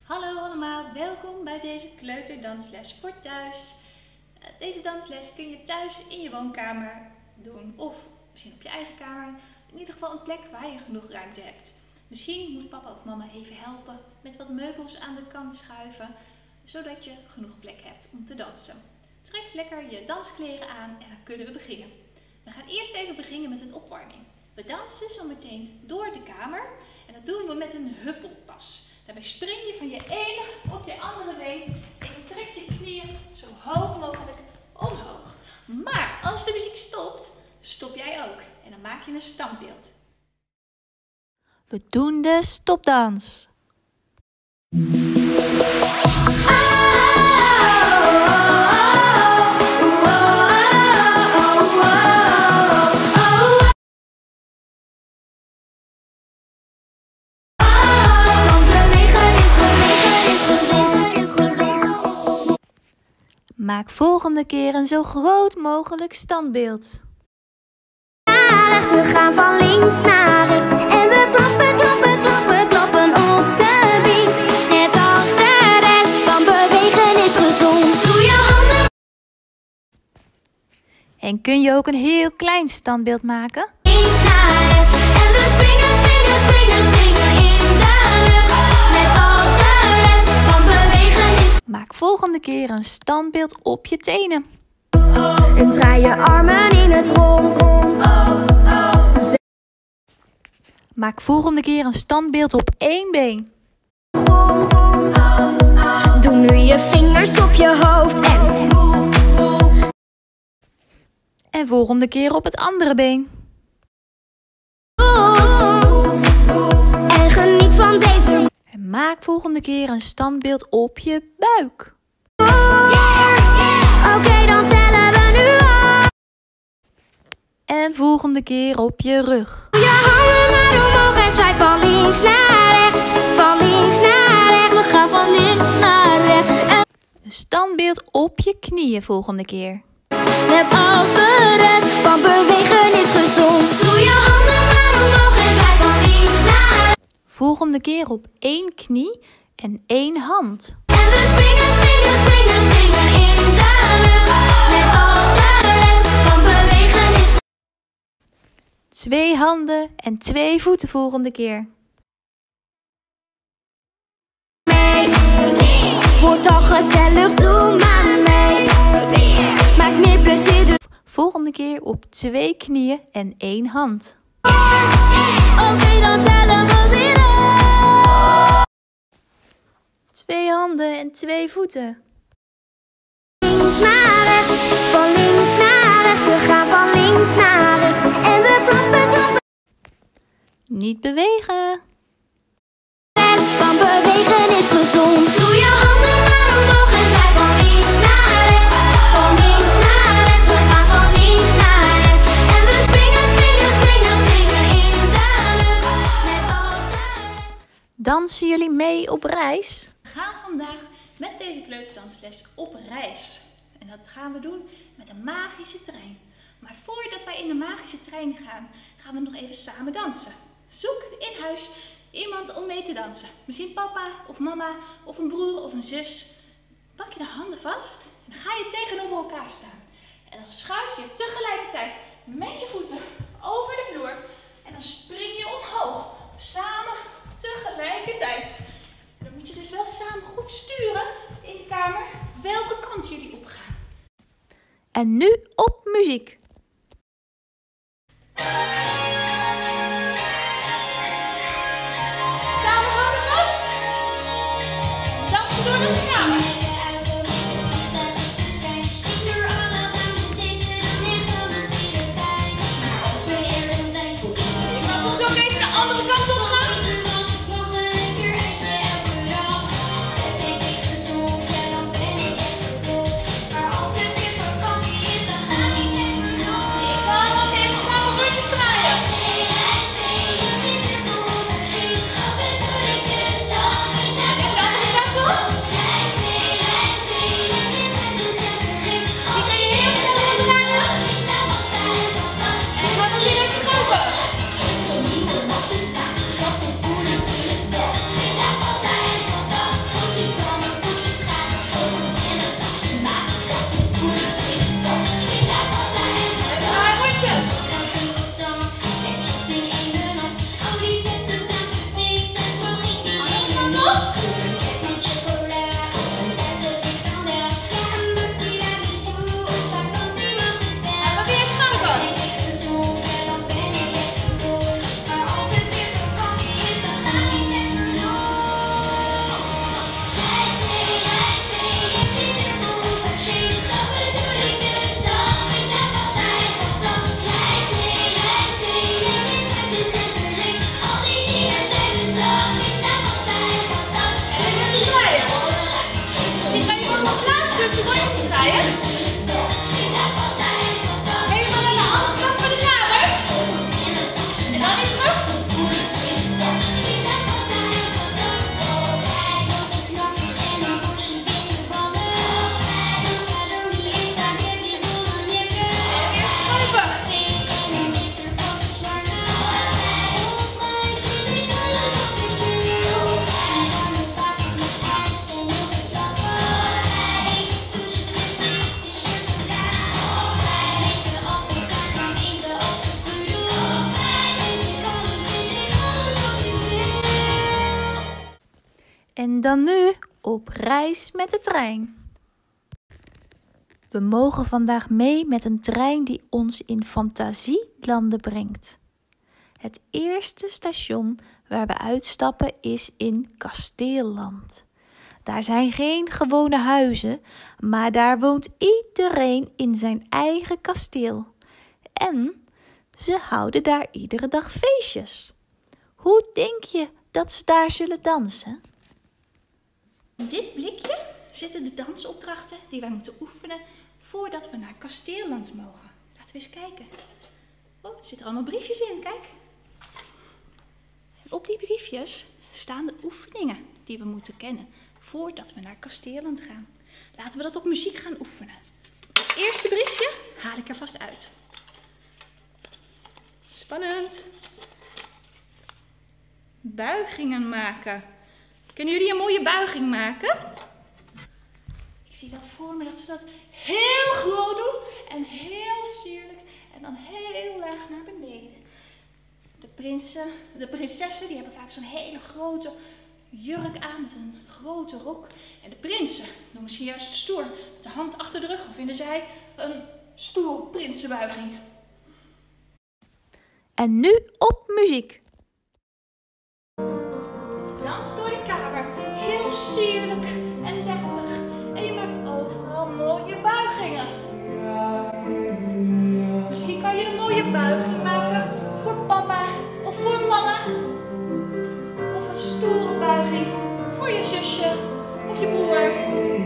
Hallo allemaal, welkom bij deze kleuterdansles voor thuis. Deze dansles kun je thuis in je woonkamer doen of misschien op je eigen kamer. In ieder geval een plek waar je genoeg ruimte hebt. Misschien moet papa of mama even helpen met wat meubels aan de kant schuiven, zodat je genoeg plek hebt om te dansen. Trek lekker je danskleren aan en dan kunnen we beginnen. We gaan eerst even beginnen met een opwarming. We dansen zo meteen door de kamer en dat doen we met een huppelpas. Daarbij spring je van je ene op je andere been en je trekt je knieën zo hoog mogelijk omhoog. Maar als de muziek stopt, stop jij ook en dan maak je een standbeeld. We doen de stopdans. Maak volgende keer een zo groot mogelijk standbeeld. We gaan van links naar rechts en we klappen, klappen, klappen, klappen op de beat. Net als de rest, want bewegen is gezond. Doe je handen. En kun je ook een heel klein standbeeld maken? Links naar rechts en we springen, springen, springen, springen in de lucht. Net als de rest, want bewegen is. Maak volgende keer een standbeeld op je tenen. En draai je armen in het rond. Maak volgende keer een standbeeld op één been. Grond. Doe nu je vingers op je hoofd en move. En volgende keer op het andere been. En geniet van deze. En maak volgende keer een standbeeld op je buik. Oké, dan tellen we nu af. En volgende keer op je rug. Je handen maar omhoog en zwaai van links naar rechts. Van links naar rechts. We gaan van links naar rechts. Een standbeeld op je knieën volgende keer. Net als de rest, want bewegen is gezond. Doe je handen maar omhoog en zwaai van links naar rechts. Volgende keer op één knie en één hand. En we springen, springen, springen, springen in de lucht. Net als de rest, want bewegen is gezond. 2 handen en 2 voeten volgende keer. Wordt al gezellig, doe maar mee. Maak meer plezier, dus. Volgende keer op 2 knieën en 1 hand. Oké, dan tellen we weer af. 2 handen en 2 voeten. Links naar rechts, van links naar rechts. We gaan van links naar rechts. En we klappen, klappen. Niet bewegen. Van bewegen is gezond. Doe je handen maar omhoog en zwaai van links naar rechts. Van links naar rechts, we gaan van links naar rechts. En we springen, springen, springen, springen in de lucht. Net als de rest. Dansen jullie mee op reis? We gaan vandaag met deze kleuterdansles op reis. En dat gaan we doen met een magische trein. Maar voordat wij in de magische trein gaan, gaan we nog even samen dansen. Zoek in huis iemand om mee te dansen. Misschien papa of mama of een broer of een zus. Pak je de handen vast en dan ga je tegenover elkaar staan. En dan schuif je tegelijkertijd met je voeten over de vloer. En dan spring je omhoog. Samen tegelijkertijd. En dan moet je dus wel samen goed sturen in de kamer welke kant jullie op gaan. En nu op muziek. Samen handen vast. Dansen door de kamer. Soms ook even de andere kant op gaan. dan nu op reis met de trein. We mogen vandaag mee met een trein die ons in fantasielanden brengt. Het eerste station waar we uitstappen is in Kasteelland. Daar zijn geen gewone huizen, maar daar woont iedereen in zijn eigen kasteel. En ze houden daar iedere dag feestjes. Hoe denk je dat ze daar zullen dansen? In dit blikje zitten de dansopdrachten die wij moeten oefenen voordat we naar Kasteelland mogen. Laten we eens kijken. Oh, er zitten allemaal briefjes in, kijk. En op die briefjes staan de oefeningen die we moeten kennen voordat we naar Kasteelland gaan. Laten we dat op muziek gaan oefenen. Het eerste briefje haal ik er vast uit. Spannend. Buigingen maken. Kunnen jullie een mooie buiging maken? Ik zie dat voor me, dat ze dat heel groot doen en heel sierlijk en dan heel laag naar beneden. De prinsessen die hebben vaak zo'n hele grote jurk aan met een grote rok. En de prinsen doen misschien juist stoer met de hand achter de rug of vinden zij een stoere prinsenbuiging. En nu op muziek. Dans door de kamer, heel sierlijk en deftig. En je maakt overal mooie buigingen. Misschien kan je een mooie buiging maken voor papa of voor mama. Of een stoere buiging voor je zusje of je broer.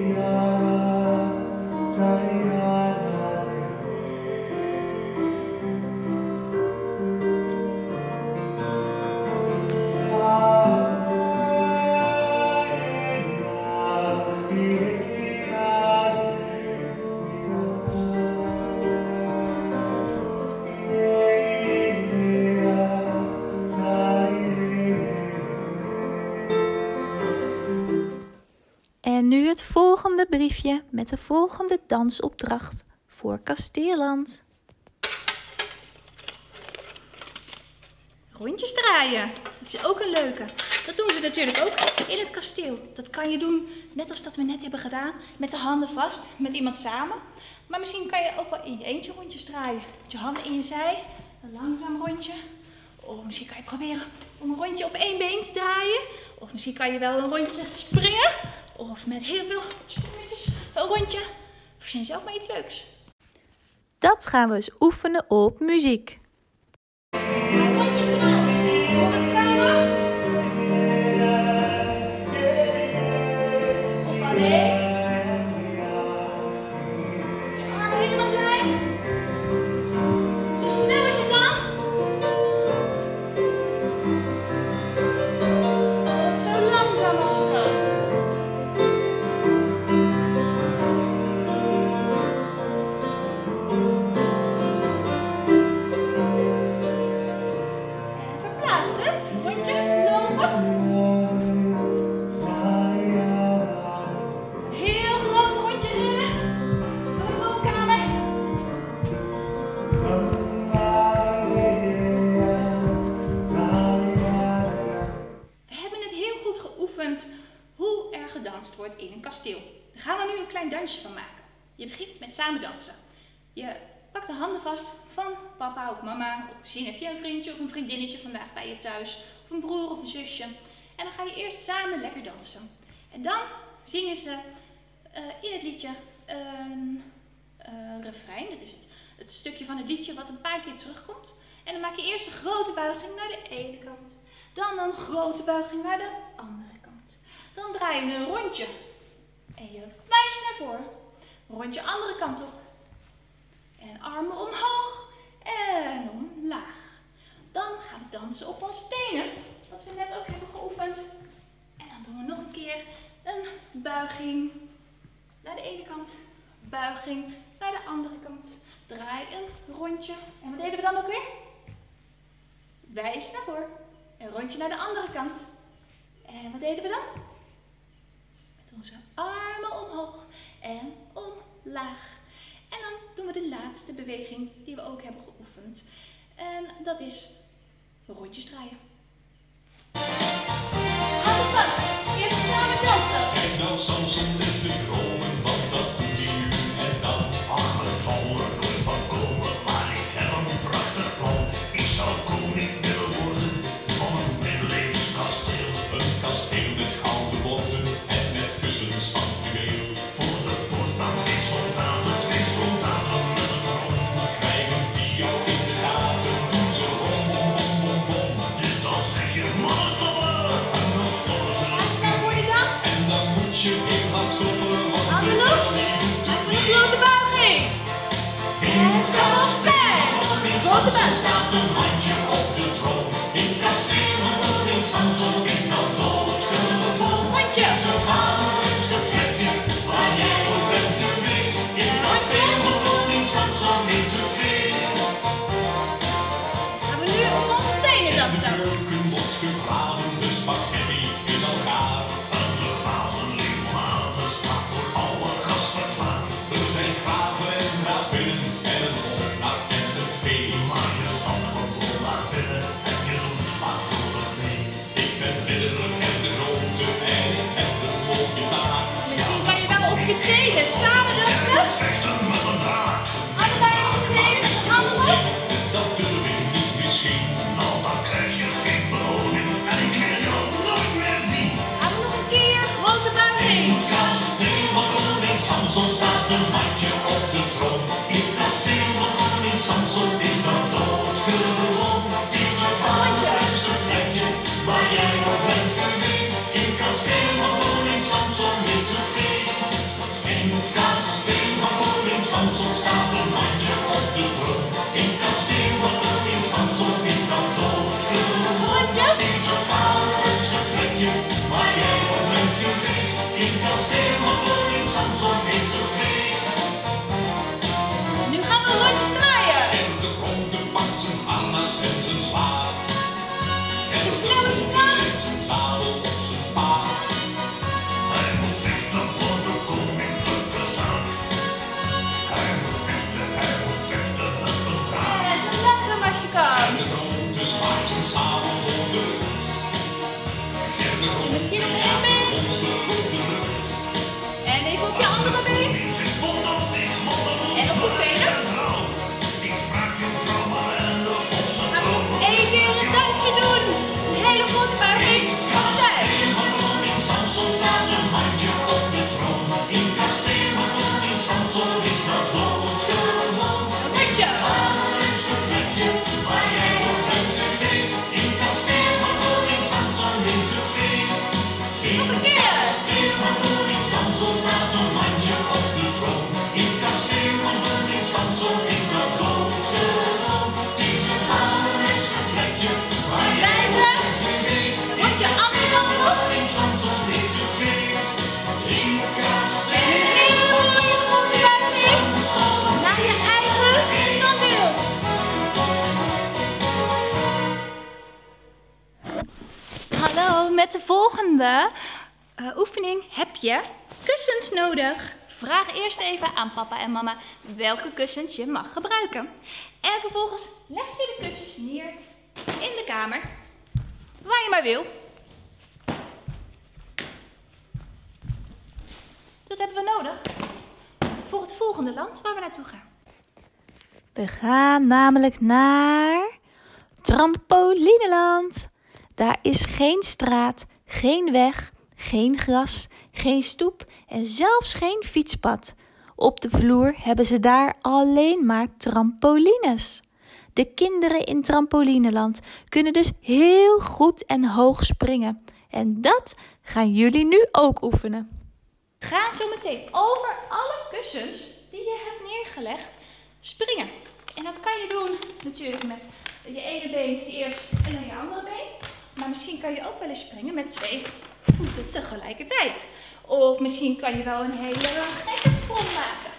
En nu het volgende briefje met de volgende dansopdracht voor Kasteelland. Rondjes draaien. Dat is ook een leuke. Dat doen ze natuurlijk ook in het kasteel. Dat kan je doen net als dat we net hebben gedaan. Met de handen vast, met iemand samen. Maar misschien kan je ook wel in je eentje rondjes draaien. Met je handen in je zij. Een langzaam rondje. Of misschien kan je proberen om een rondje op één been te draaien. Of misschien kan je wel een rondje springen. Of met heel veel springetjes een rondje. Verzin zelf maar iets leuks. Dat gaan we eens oefenen op muziek. Rondjes draaien. Bijvoorbeeld samen. Of alleen. Als je armen helemaal zijn. Zo snel als je kan. Of zo langzaam als je kan. Hoe er gedanst wordt in een kasteel. Daar gaan we nu een klein dansje van maken. Je begint met samen dansen. Je pakt de handen vast van papa of mama. Of misschien heb je een vriendje of een vriendinnetje vandaag bij je thuis. Of een broer of een zusje. En dan ga je eerst samen lekker dansen. En dan zingen ze in het liedje een refrein. Dat is het stukje van het liedje wat een paar keer terugkomt. En dan maak je eerst een grote buiging naar de ene kant. Dan een grote buiging naar de andere kant. Dan draai je een rondje. En je wijst naar voren. Rondje andere kant op. En armen omhoog en omlaag. Dan gaan we dansen op ons tenen. Wat we net ook hebben geoefend. En dan doen we nog een keer een buiging naar de ene kant. Buiging naar de andere kant. Draai een rondje. En wat deden we dan ook weer? Wijs naar voren. Een rondje naar de andere kant. En wat deden we dan? Met onze armen omhoog en omlaag. En dan doen we de laatste beweging die we ook hebben geoefend. En dat is rondjes draaien. Hou vast. Eerst samen dansen. nou Samson ligt te dromen, want dat doet hij nu en dan. Ach, het zal er nooit van komen, maar ik heb een prachtig plan. Ik zou koning willen worden van een middeleeuws kasteel. Een kasteel met gouden borden en met kussens van fluweel. Voor de poort dan twee soldaten met een trom. Krijgen die jou in de gaten, doen ze rom, bom, bom, bom, bom. Dus dan zeg je mannen stoppen en dan stoppen ze. Uitstaan voor de dans. En dan moet je heel hard kloppen, want Handen de los. rest die doet het Voor de niet. grote buiging. En het kan opzij. Grote buiging. Staat een mandje op de troon. In het kasteel van koning Samson is dat doodgewoon. Handje. Het is het allerleukste plekje waar jij ooit bent geweest. In het kasteel van koning Samson is het feest. Gaan we nu op onze tenen De dansen. keuken wordt gebraden, de spaghetti is al klaar. En de glazen limonade staat voor alle gasten klaar. Er zijn graven en gravinnen en een hofnar en een vee. Maar je stapt gewoon naar binnen en je doet maar vrolijk mee. Ik ben ridder en de grote en ik heb een mooie naam. Misschien kan je wel op je tenen samen dansen. Vechten met een draak. Allebei op je tenen met de handen vast. Dat durf ik niet misschien. Nou, dan krijg je geen beloning en ik wil jou nooit meer zien. Gaan we nog een keer. Grote In buiging. het kasteel van koning Samson staat een mandje op de troon. In het kasteel van koning Samson is dat doodgewoon. Het is het allerleukste plekje waar jij nog bent geweest. In het kasteel van koning Samson is het feest. In het kasteel van koning Samson staat een mandje op de troon. In het kasteel van koning Samson is dat doodgewoon. Handje. Het is het allerleukste plekje waar jij nog bent geweest. In het kasteel van koning Samson is het feest. Nu gaan we rondjes draaien. En de grote pakt zijn harnas en zijn zwaard. En Zo de snel als je grote kan. legt zijn zadel op zijn paard. Hij moet vechten voor de koninklijke zaak. Hij moet vechten met een draak. En zo langzaam als je kan. En de grote zwaait zijn zadel door de lucht. En de grote Misschien op één jaagt been. een monster door de lucht. En even op je andere been. Koning zit fantastisch, want de En op je tenen. trouw. Ik vraag je vrouw Marende of ze Gaan we nog trouwen. één keer een dansje doen. Een hele grote buiging. Opzij. In van koning Samson staat een mandje op de troon. In het kasteel van koning Samson is dat doodgewoon. Handje. Allerleukste plekje waar jij nog bent geweest. In het kasteel van koning Samson is het feest. In Nog een het keer. kasteel van koning Samson staat een mandje op de troon. In het kasteel van koning Samson is dat doodgewoon. Het is het allerleukste plekje waar jij nog Wijzen. bent geweest. Rond je andere kant op. Koning Samson is het feest. In het En kasteel een hele mooie grote buiging. Naar je eigen standbeeld. Hallo, met de volgende oefening heb je kussens nodig. Vraag eerst even aan papa en mama welke kussens je mag gebruiken. En vervolgens leg je de kussens neer in de kamer, waar je maar wil. Dat hebben we nodig voor het volgende land waar we naartoe gaan. We gaan namelijk naar Trampolineland. Daar is geen straat, geen weg, geen gras, geen stoep en zelfs geen fietspad. Op de vloer hebben ze daar alleen maar trampolines. De kinderen in Trampolineland kunnen dus heel goed en hoog springen. En dat gaan jullie nu ook oefenen. Ga zo meteen over alle kussens die je hebt neergelegd springen. En dat kan je doen natuurlijk met je ene been eerst en dan je andere been. Maar misschien kan je ook wel eens springen met 2 voeten tegelijkertijd. Of misschien kan je wel een hele gekke sprong maken.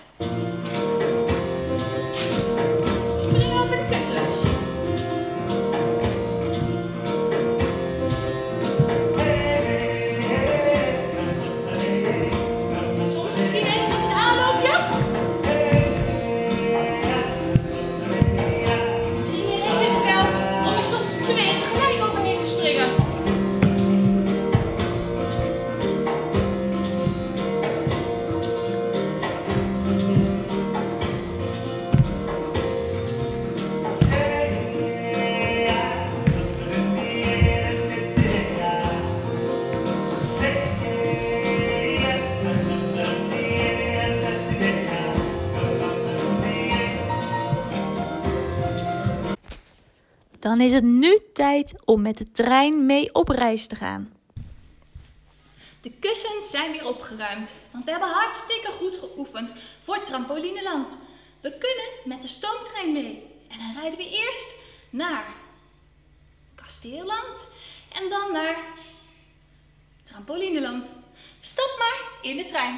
Spring over de kussens. Soms misschien even met een aanloopje. Misschien weet je het wel om er soms 2 tegelijk overheen te springen. Dan is het nu tijd om met de trein mee op reis te gaan. De kussens zijn weer opgeruimd, want we hebben hartstikke goed geoefend voor Trampolineland. We kunnen met de stoomtrein mee. En dan rijden we eerst naar Kasteelland en dan naar Trampolineland. Stap maar in de trein.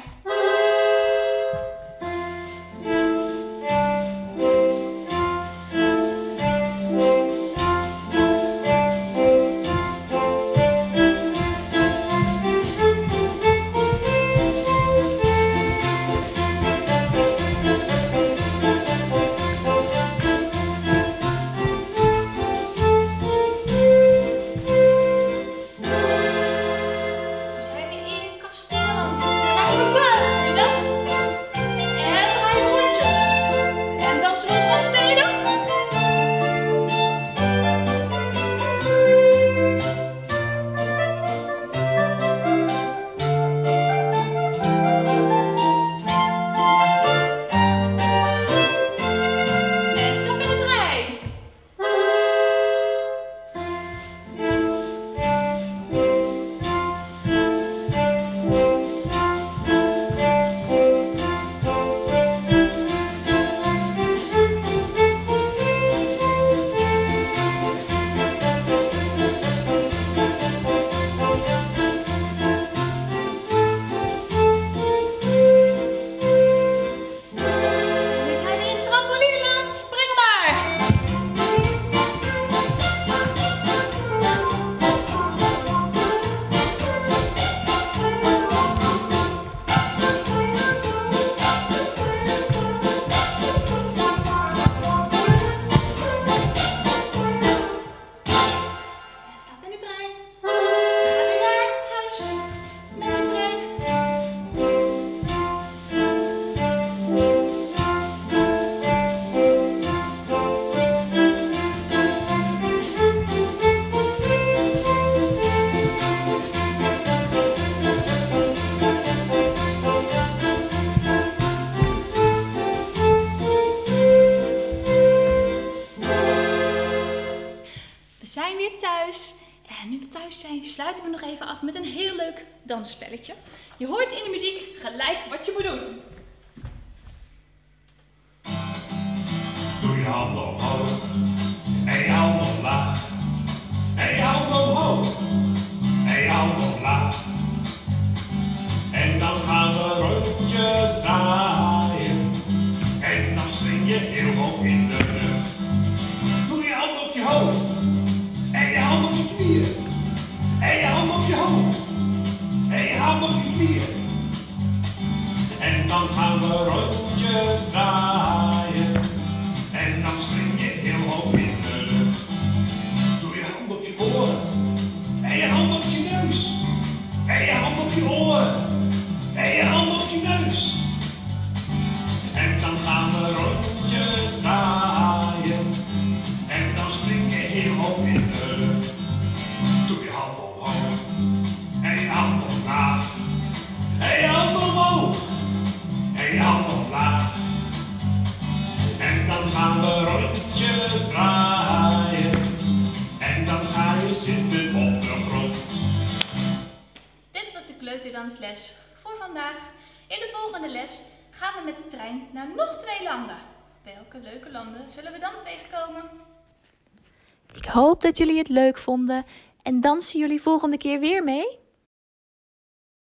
Thuis. En nu we thuis zijn, sluiten we nog even af met een heel leuk dansspelletje. Je hoort in de muziek gelijk wat je moet doen. Doe je handen omhoog en je handen omlaag. En je handen omhoog en je handen omlaag. En dan gaan we rondjes draaien. En dan spring je heel hoog in de lucht. Doe je handen op je hoofd. En je handen op je knieën. En je handen op je hoofd. En je handen op je knieën. En dan gaan we rondjes draaien. En dan spring je heel hoog in de lucht. Doe je handen op je oren. En je handen op je neus. En je handen op je oren. En je handen op je neus. En dan gaan we rondjes draaien. En dan spring je heel hoog in de lucht. Doe je handen omhoog. En je handen omlaag. En je handen omhoog. En je handen omlaag. En dan gaan we rondjes draaien. En dan ga je zitten op de grond. Dit was de kleuterdansles voor vandaag. In de volgende les gaan we met de trein naar nog 2 landen. Welke leuke landen zullen we dan tegenkomen? Ik hoop dat jullie het leuk vonden en dansen jullie volgende keer weer mee?